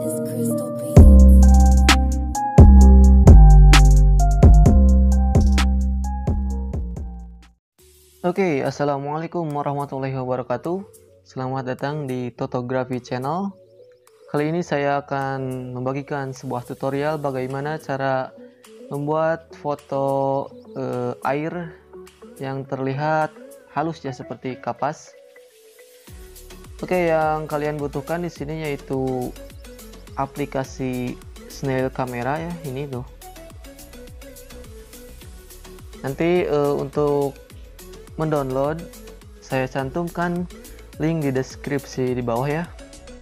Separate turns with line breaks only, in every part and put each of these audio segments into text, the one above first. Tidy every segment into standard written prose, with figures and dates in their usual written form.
It's Crystal Beats.
Oke, assalamualaikum warahmatullahi wabarakatuh. Selamat datang di Totografi Channel. Kali ini saya akan membagikan sebuah tutorial bagaimana cara membuat foto air yang terlihat halus ya, seperti kapas. Oke, yang kalian butuhkan di sini yaitu aplikasi Snail Camera ya, ini tuh. Nanti untuk mendownload saya cantumkan link di deskripsi di bawah ya.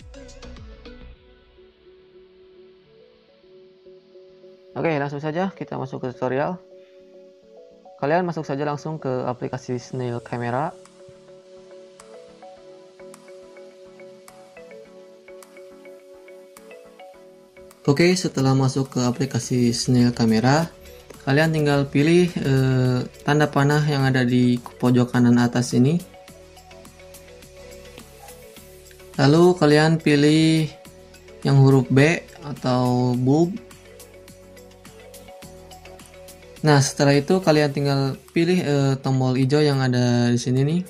Oke, langsung saja kita masuk ke tutorial. Kalian masuk saja langsung ke aplikasi Snail Camera. Oke, setelah masuk ke aplikasi Snail Camera, kalian tinggal pilih tanda panah yang ada di pojok kanan atas ini. Lalu kalian pilih yang huruf B atau bulb. Nah, setelah itu kalian tinggal pilih tombol hijau yang ada di sini nih.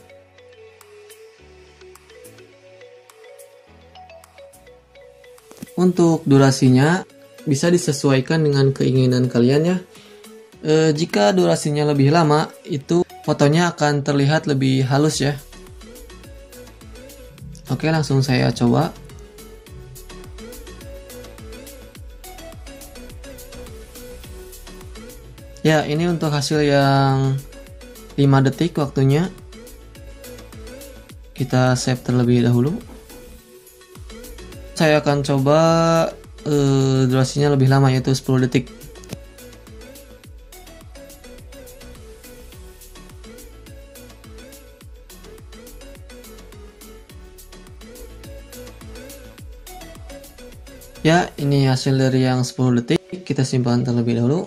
Untuk durasinya bisa disesuaikan dengan keinginan kalian ya. Jika durasinya lebih lama, itu fotonya akan terlihat lebih halus ya. Oke, langsung saya coba. Ya, ini untuk hasil yang 5 detik waktunya. Kita save terlebih dahulu. Saya akan coba durasinya lebih lama, yaitu 10 detik. Ya, ini hasil dari yang 10 detik. Kita simpan terlebih dahulu.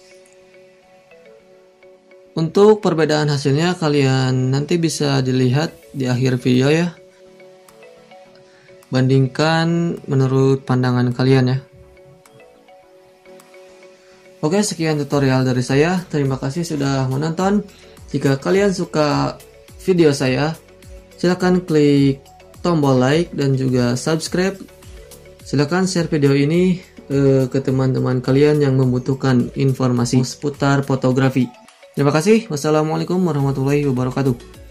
Untuk perbedaan hasilnya kalian nanti bisa dilihat di akhir video ya. Bandingkan menurut pandangan kalian ya. Oke, sekian tutorial dari saya. Terima kasih sudah menonton. Jika kalian suka video saya, silahkan klik tombol like dan juga subscribe. Silahkan share video ini ke teman-teman kalian yang membutuhkan informasi seputar fotografi. Terima kasih. Wassalamualaikum warahmatullahi wabarakatuh.